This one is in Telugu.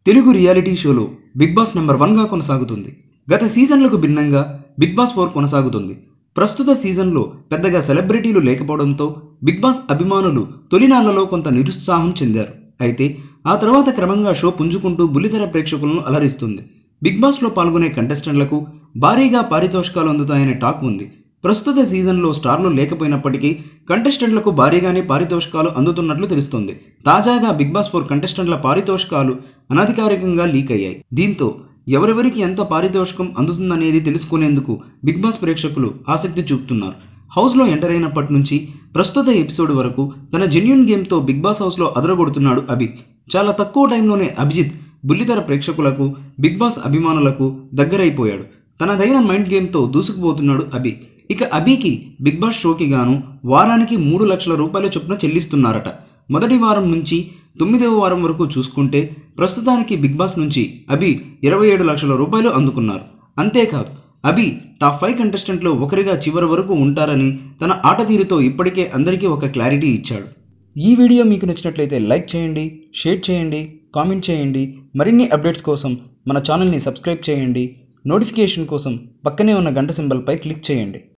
తెలుగు రియాలిటీ షోలో బిగ్ బాస్ నెంబర్ 1గా కొనసాగుతుంది. గత సీజన్లకు భిన్నంగా బిగ్ బాస్ 4 కొనసాగుతుంది. ప్రస్తుత సీజన్లో పెద్దగా సెలబ్రిటీలు లేకపోవడంతో బిగ్ బాస్ అభిమానులు తొలినాళ్లలో కొంత నిరుత్సాహం చెందారు. అయితే ఆ తర్వాత క్రమంగా షో పుంజుకుంటూ బుల్లితెర ప్రేక్షకులను అలరిస్తుంది. బిగ్ బాస్లో పాల్గొనే కంటెస్టెంట్లకు భారీగా పారితోషికాలు అందుతాయనే టాక్ ఉంది. ప్రస్తుత సీజన్లో స్టార్లు లేకపోయినప్పటికీ కంటెస్టెంట్లకు భారీగానే పారితోషికాలు అందుతున్నట్లు తెలుస్తోంది. తాజాగా బిగ్ బాస్ 4 కంటెస్టెంట్ల పారితోషికాలు అనధికారికంగా లీక్ అయ్యాయి. దీంతో ఎవరెవరికి ఎంత పారితోషికం అందుతుందనేది తెలుసుకునేందుకు బిగ్ బాస్ ప్రేక్షకులు ఆసక్తి చూపుతున్నారు. హౌస్లో ఎంటర్ అయినప్పటి నుంచి ప్రస్తుత ఎపిసోడ్ వరకు తన జెన్యూన్ గేమ్తో బిగ్ బాస్ హౌస్లో అదరగొడుతున్నాడు అభి. చాలా తక్కువ టైంలోనే అభిజిత్ బుల్లితెర ప్రేక్షకులకు, బిగ్ బాస్ అభిమానులకు దగ్గరైపోయాడు. తనదైన మైండ్ గేమ్తో దూసుకుపోతున్నాడు అభి. ఇక అభికి బిగ్ బాస్ షోకి గాను వారానికి 3 లక్షల రూపాయల చొప్పున చెల్లిస్తున్నారట. మొదటి వారం నుంచి 9వ వారం వరకు చూసుకుంటే ప్రస్తుతానికి బిగ్ బాస్ నుంచి అభి 27 లక్షల రూపాయలు అందుకున్నారు. అంతేకాదు అభి టాప్ 5 కంటెస్టెంట్లో ఒకరిగా చివరి వరకు ఉంటారని తన ఆట తీరుతో ఇప్పటికే అందరికీ ఒక క్లారిటీ ఇచ్చాడు. ఈ వీడియో మీకు నచ్చినట్లయితే లైక్ చేయండి, షేర్ చేయండి, కామెంట్ చేయండి. మరిన్ని అప్డేట్స్ కోసం మన ఛానల్ని సబ్స్క్రైబ్ చేయండి. నోటిఫికేషన్ కోసం పక్కనే ఉన్న గంట సింబల్పై క్లిక్ చేయండి.